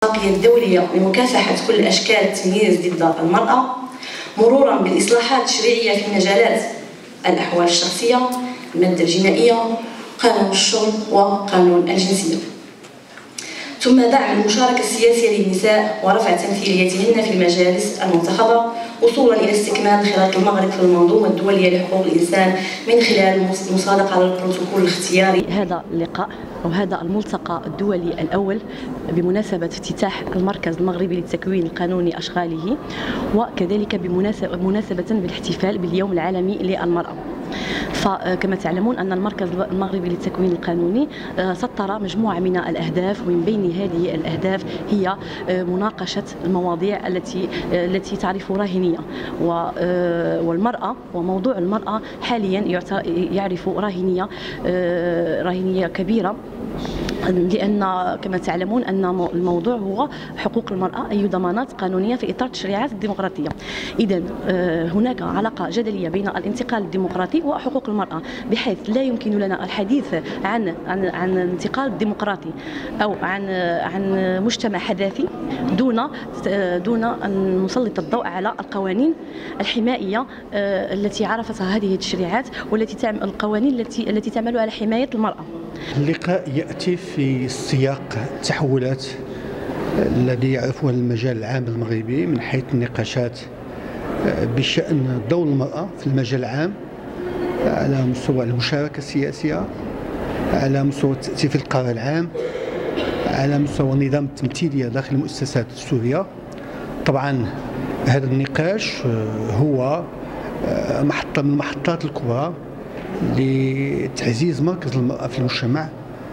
الاتفاقية الدولية لمكافحة كل أشكال التمييز ضد المرأة، مرورا بالإصلاحات التشريعية في مجالات الأحوال الشخصية، المادة الجنائية، قانون الشغل وقانون الجنسية، ثم دعم المشاركة السياسية للنساء ورفع تمثيليتهن في المجالس المنتخبة، وصولا إلى استكمال خراط المغرب في المنظومة الدولية لحقوق الإنسان من خلال المصادقة على البروتوكول الاختياري. هذا اللقاء وهذا الملتقى الدولي الأول بمناسبة افتتاح المركز المغربي للتكوين القانوني أشغاله، وكذلك بمناسبة بالاحتفال باليوم العالمي للمرأة. فكما تعلمون أن المركز المغربي للتكوين القانوني سطر مجموعة من الأهداف، ومن بين هذه الأهداف هي مناقشة المواضيع التي تعرف راهنية، والمرأة وموضوع المرأة حاليا يعرف راهنية كبيرة، لأن كما تعلمون أن الموضوع هو حقوق المرأة، أي ضمانات قانونية في إطار التشريعات الديمقراطية. إذن هناك علاقة جدلية بين الانتقال الديمقراطي وحقوق المرأة، بحيث لا يمكن لنا الحديث عن انتقال ديمقراطي أو عن مجتمع حداثي دون أن نسلط الضوء على القوانين الحمائية التي عرفتها هذه التشريعات، القوانين التي تعمل على حماية المرأة. اللقاء يأتي في سياق التحولات الذي يعرفها المجال العام المغربي من حيث النقاشات بشأن دور المرأة في المجال العام على مستوى المشاركة السياسية، على مستوى التأثير في القرار العام، على مستوى النظام التمثيلية داخل المؤسسات الدستورية. طبعا هذا النقاش هو محطة من المحطات الكبرى لتعزيز مركز المرأة في المجتمع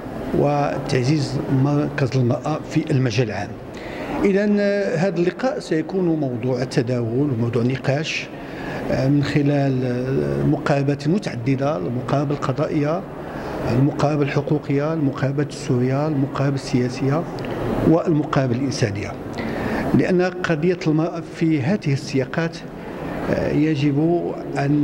وتعزيز مركز المرأة في المجال العام. إذن هذا اللقاء سيكون موضوع تداول وموضوع نقاش من خلال مقاربات متعددة، المقاربة القضائية، المقاربة الحقوقية، المقاربة الدستورية، المقاربة السياسية والمقاربة الإنسانية، لأن قضية المرأة في هذه السياقات يجب أن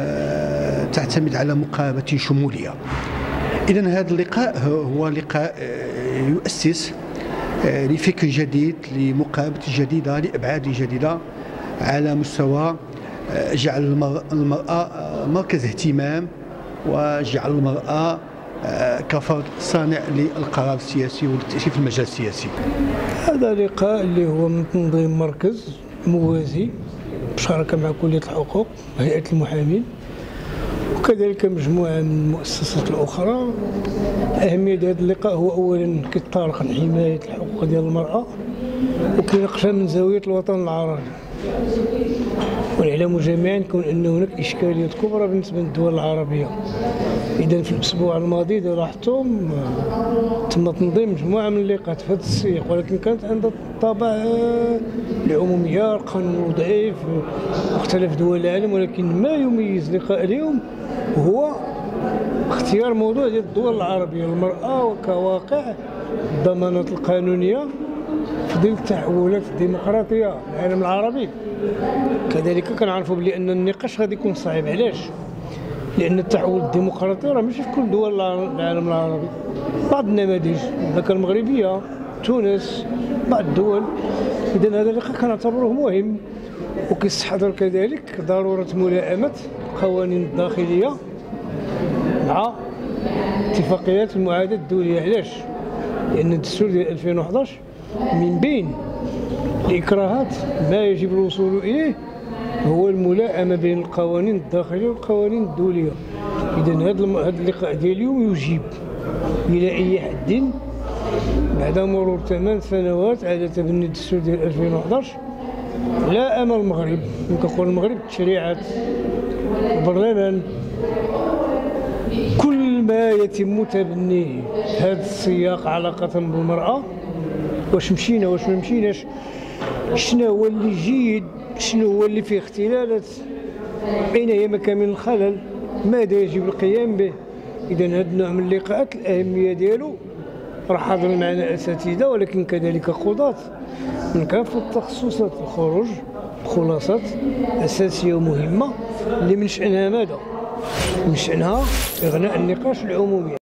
تعتمد على مقاربة شمولية. إذن هذا اللقاء هو لقاء يؤسس لفكر جديد، لمقاربة جديدة، لأبعاد جديدة، على مستوى جعل المرأة مركز اهتمام، وجعل المرأة كفرد صانع للقرار السياسي والتأثير في المجال السياسي. هذا لقاء اللي هو من تنظيم مركز موازي بشراكة مع كلية الحقوق، هيئة المحامين، وكذلك مجموعة من المؤسسات الأخرى. أهمية هذا اللقاء هو أولا كيتطرق لحماية الحقوق ديال المرأة، وكيناقشها من زاوية الوطن العربي. ونعلم جميعا أن هناك إشكاليات كبرى بالنسبة للدول العربية. إذا في الأسبوع الماضي لاحظتم تم تنظيم مجموعة من اللقاءات في هذا السياق، ولكن كانت عندها طابع العمومية، القانون ضعيف مختلف دول العالم. ولكن ما يميز لقاء اليوم هو اختيار موضوع ديال الدول العربية، المرأة وكواقع الضمانات القانونية في ظل التحولات الديمقراطية في العالم العربي. كذلك كنعرفوا بلي أن النقاش غادي يكون صعيب. علاش؟ لأن التحول الديمقراطي راه ماشي في كل دول العالم العربي، بعض النماذج المملكة المغربية، تونس، بعض الدول. إذا هذا اللقاء كنعتبروه مهم، وكيستحضر كذلك ضرورة ملائمة القوانين الداخلية مع اتفاقيات المعاهدات الدولية. علاش؟ لأن الدستور ديال 2011 من بين الإكراهات ما يجب الوصول إليه هو الملائمة بين القوانين الداخلية والقوانين الدولية. إذا هذا اللقاء ديال اليوم يجيب إلى أي حد بعد مرور 8 سنوات على تبني الدستور ديال 2011 لا أمل المغرب، كنقول المغرب التشريعات، البرلمان، كل ما يتم تبنيه في هذا السياق علاقة بالمرأة. واش مشينا واش ما مشيناش، شنو هو اللي جيد، شنو هو اللي فيه اختلالات، أين هي مكامن الخلل، ماذا يجب القيام به. إذا هذا النوع من اللقاءات الأهمية ديالو راه حاضر معنا أساتذة، ولكن كذلك قضاة من كافة التخصصات، الخروج خلاصات أساسية ومهمة اللي من شأنها ماذا؟ من شأنها إغناء النقاش العمومي.